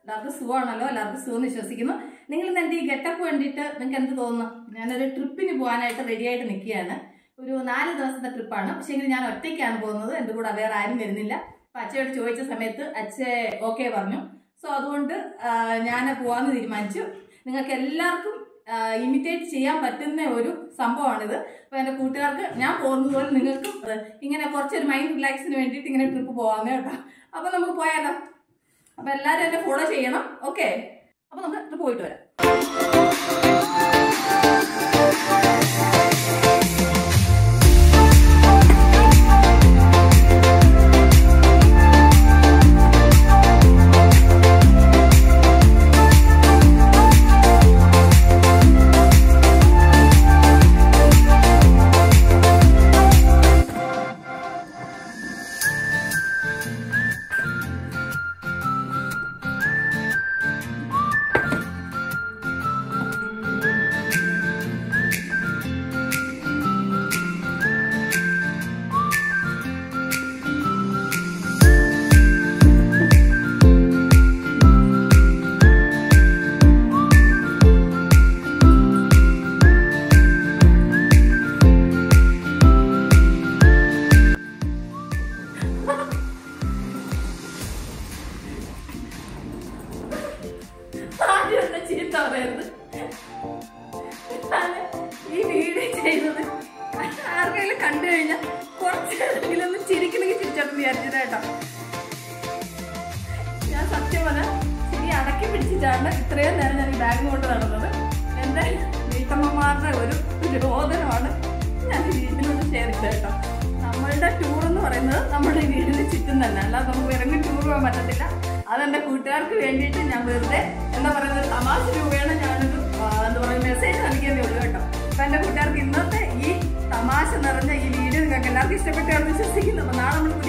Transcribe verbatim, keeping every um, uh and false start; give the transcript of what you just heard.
എല്ലാവർക്കും സുഖമാണല്ലോ, എല്ലാവർക്കും സുഖം വിശ്വസിക്കുന്നു. നിങ്ങൾ ഇന്ന് എൻ്റെ ഈ ഗെറ്റപ്പ് വേണ്ടിയിട്ട് നിങ്ങൾക്ക് എന്ത് തോന്നുന്നു? ഞാനൊരു ട്രിപ്പിന് പോകാനായിട്ട് റെഡി ആയിട്ട് നിൽക്കുകയാണ്. ഒരു നാല് ദിവസത്തെ ട്രിപ്പാണ്. പക്ഷേ എങ്കിൽ ഞാൻ ഒറ്റയ്ക്കാണ് പോകുന്നത്, എൻ്റെ കൂടെ വേറെ ആരും വരുന്നില്ല. അപ്പം അച്ഛയോട് ചോദിച്ച സമയത്ത് അച്ഛ ഓക്കെ പറഞ്ഞു. സോ അതുകൊണ്ട് ഞാൻ പോകാമെന്ന് തീരുമാനിച്ചു. നിങ്ങൾക്ക് എല്ലാവർക്കും ഇമിറ്റേറ്റ് ചെയ്യാൻ പറ്റുന്ന ഒരു സംഭവമാണിത്. അപ്പോൾ എൻ്റെ കൂട്ടുകാർക്ക് ഞാൻ പോകുന്നത് പോലെ നിങ്ങൾക്കും ഇങ്ങനെ കുറച്ചൊരു മൈൻഡ് റിലാക്സിന് വേണ്ടിയിട്ട് ഇങ്ങനെ ട്രിപ്പ് പോകാമെന്ന് കേട്ടോ. അപ്പോൾ നമുക്ക് പോയാലോ? അപ്പോൾ എല്ലാവരും എന്നെ ഫോളോ ചെയ്യണം. ഓക്കെ, അപ്പോൾ നമുക്ക് ട്രിപ്പ് പോയിട്ട് വരാം. ഈ വീഡിയോ ചെയ്തത് ആർക്കെങ്കിലും കണ്ടു കഴിഞ്ഞാൽ കുറച്ചെങ്കിലും ഒന്ന് ചിരിക്കണമെങ്കിൽ ചിരിച്ചോട്ടെന്ന് വിചാരിച്ചത് കേട്ടോ. ഞാൻ സത്യം പറഞ്ഞാൽ ശരി അടക്കി പിടിച്ചിട്ടാണ് ഇത്രയും നേരം ഞാൻ ഈ ബാഗ് കൊണ്ട് നടന്നത്. എൻ്റെ വീട്ടമ്മമാരുടെ ഒരു രോദനമാണ് ഞാൻ ഈ വീട്ടിലൊന്ന് ഷെയർ ചെയ്തത് കേട്ടോ. നമ്മളുടെ ടൂർ എന്ന് പറയുന്നത് നമ്മുടെ വീടിന് ചുറ്റും തന്നെ, അല്ലാതെ നമുക്ക് ഇറങ്ങി ടൂർ പോകാൻ പറ്റത്തില്ല. അതെൻ്റെ കൂട്ടുകാർക്ക് വേണ്ടിയിട്ട് ഞാൻ വെറുതെ എന്താ പറയുന്നത് തമാശ രൂപയാണ് ഞാനൊരു എന്താ പറയുക മെസ്സേജ് നൽകിയതേ ഉള്ളൂ കേട്ടോ. അപ്പം എൻ്റെ കൂട്ടുകാർക്ക് ഇന്നത്തെ ഈ തമാശ നിറഞ്ഞ ഈ വീഡിയോ നിങ്ങൾക്ക് എല്ലാവർക്കും ഇഷ്ടപ്പെട്ടാണ് വിശ്വസിക്കുന്നു. അപ്പം നാളെ നമ്മൾ